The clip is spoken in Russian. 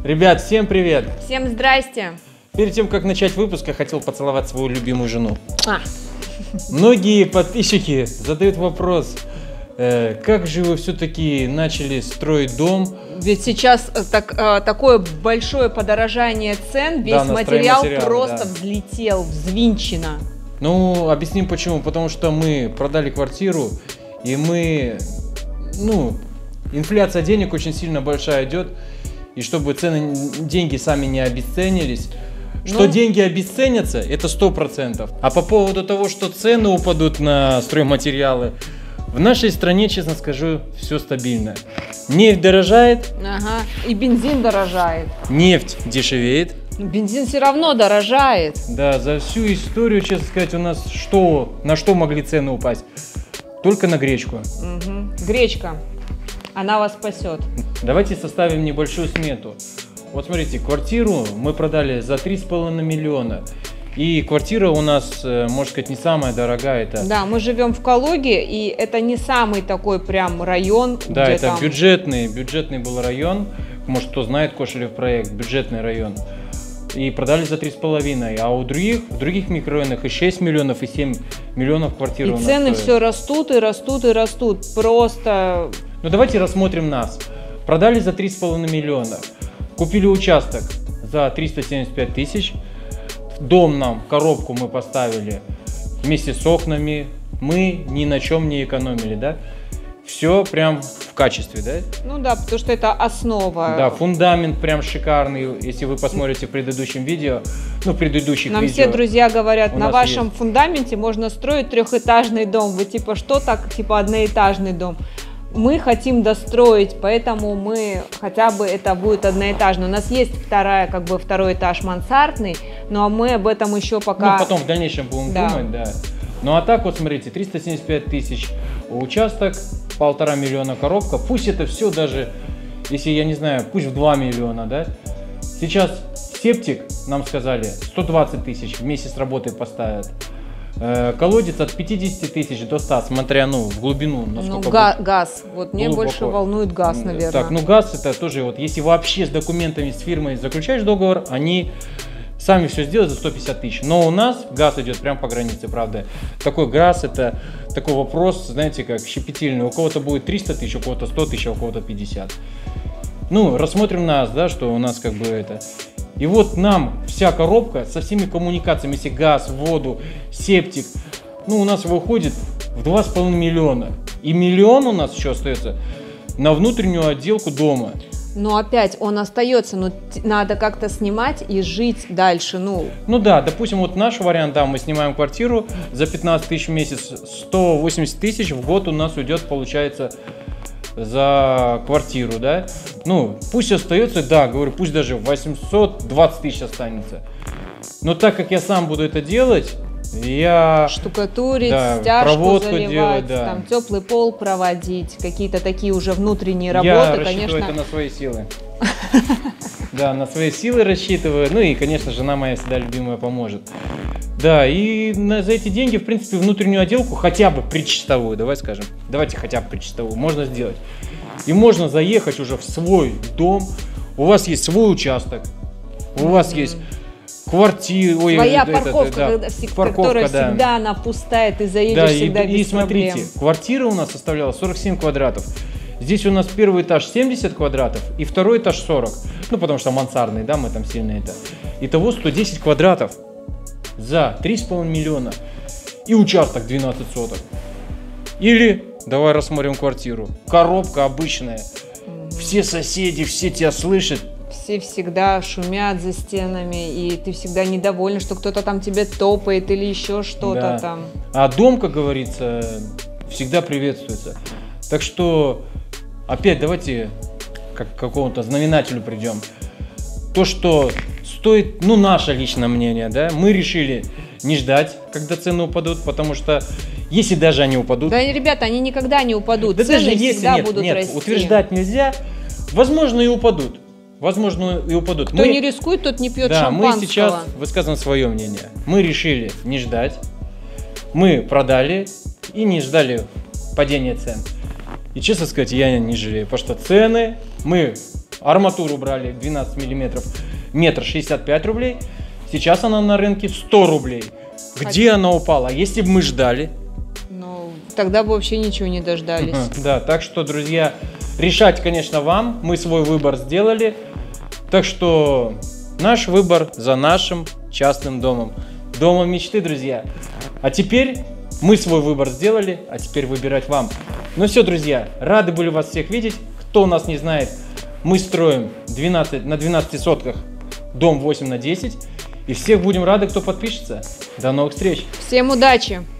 Ребят, всем привет! Всем здрасте! Перед тем, как начать выпуск, я хотел поцеловать свою любимую жену. Многие подписчики задают вопрос, как же вы все-таки начали строить дом? Ведь сейчас такое большое подорожание цен, весь материал просто взлетел, взвинчено. Ну, объясним почему. Потому что мы продали квартиру, и инфляция денег очень сильно большая идет. И чтобы деньги сами не обесценились. Что деньги обесценятся, это 100%. А по поводу того, что цены упадут на стройматериалы, в нашей стране, честно скажу, все стабильно. Нефть дорожает. Ага, и бензин дорожает. Нефть дешевеет. Бензин все равно дорожает. Да, за всю историю, честно сказать, у нас на что могли цены упасть? Только на гречку. Гречка. Она вас спасет. Давайте составим небольшую смету. Вот смотрите, квартиру мы продали за 3,5 миллиона. И квартира у нас, можно сказать, не самая дорогая. Да, мы живем в Калуге, и это не самый такой прям район. Да, это там... бюджетный был район. Может, кто знает Кошелев проект, бюджетный район. И продали за 3,5. А в других микрорайонах и 6 миллионов, и 7 миллионов квартир. И цены все растут, и растут, и растут. Просто... Ну давайте рассмотрим нас. Продали за 3,5 миллиона. Купили участок за 375 тысяч. Дом нам, коробку мы поставили вместе с окнами. Мы ни на чем не экономили, да? Все прям в качестве, да? Ну да, потому что это основа. Да, фундамент прям шикарный. Если вы посмотрите в предыдущем видео, Нам все друзья говорят, на вашем фундаменте можно строить трехэтажный дом. Вы типа, что так, типа одноэтажный дом? Мы хотим достроить, поэтому мы хотя бы это будет одноэтажный. У нас есть второй этаж мансардный, но мы об этом еще пока... Ну, потом в дальнейшем будем думать, да. Ну, а так вот, смотрите, 375 тысяч участок, 1,5 миллиона коробка. Пусть это все даже, если, я не знаю, пусть в 2 миллиона, да. Сейчас септик, нам сказали, 120 тысяч вместе с работой поставят. Колодец от 50 тысяч до 100, смотря в глубину. Газ. Вот мне больше волнует газ, наверное. Так, газ это тоже, вот если вообще с документами, с фирмой заключаешь договор, они сами все сделают за 150 тысяч. Но у нас газ идет прямо по границе, правда. Такой газ, это такой вопрос, знаете, как щепетильный. У кого-то будет 300 тысяч, у кого-то 100 тысяч, а у кого-то 50. Рассмотрим нас, да, что у нас как бы это... И вот нам вся коробка со всеми коммуникациями, если газ, воду, септик, у нас выходит в 2,5 миллиона. И миллион у нас еще остается на внутреннюю отделку дома. Но опять он остается, но надо как-то снимать и жить дальше. Ну да, допустим, вот наш вариант, да, мы снимаем квартиру за 15 тысяч в месяц, 180 тысяч в год у нас уйдет, получается, за квартиру, да. Пусть остается, да, говорю, пусть даже 820 тысяч останется. Но так как я сам буду это делать, я... Штукатурить, стяжку заливать, там теплый пол проводить, какие-то такие уже внутренние работы, я рассчитываю это на свои силы. Да, на свои силы рассчитываю. И, конечно, жена моя всегда любимая поможет. Да, и за эти деньги, в принципе, внутреннюю отделку, хотя бы причистовую, давайте хотя бы причистовую, можно сделать. И можно заехать уже в свой дом, у вас есть свой участок, у вас есть квартира, своя парковка, которая всегда она пустая, ты заедешь всегда без проблем. Смотрите, квартира у нас составляла 47 квадратов. Здесь у нас первый этаж 70 квадратов и второй этаж 40. Потому что мансардный, да, мы там сильно это. Итого 110 квадратов за 3,5 миллиона. И участок 12 соток. Или, давай рассмотрим квартиру. Коробка обычная. Все соседи, все тебя слышат. Все всегда шумят за стенами, и ты всегда недоволен, что кто-то там тебе топает или еще что-то там. А дом, как говорится, всегда приветствуется. Так что, опять давайте к какому-то знаменателю придем. То, что стоит, наше личное мнение, да, мы решили не ждать, когда цены упадут, потому что если даже они упадут... Да, ребята, они никогда не упадут, да цены даже если всегда будут расти. Утверждать нельзя, возможно и упадут. Кто не рискует, тот не пьет шампанского. Мы сейчас высказываем свое мнение. Мы решили не ждать, мы продали и не ждали падения цен. И честно сказать, я не жалею, потому что цены мы Арматуру брали 12 миллиметров, метр 65 рублей. Сейчас она на рынке 100 рублей. Где она упала? Если бы мы ждали? Ну, тогда бы вообще ничего не дождались. Да, так что, друзья, решать, конечно, вам. Мы свой выбор сделали. Так что наш выбор за нашим частным домом. Домом мечты, друзья. А теперь мы свой выбор сделали, а теперь выбирать вам. Ну все, друзья, рады были вас всех видеть. Кто нас не знает, мы строим на 12 сотках дом 8 на 10. И всех будем рады, кто подпишется. До новых встреч. Всем удачи!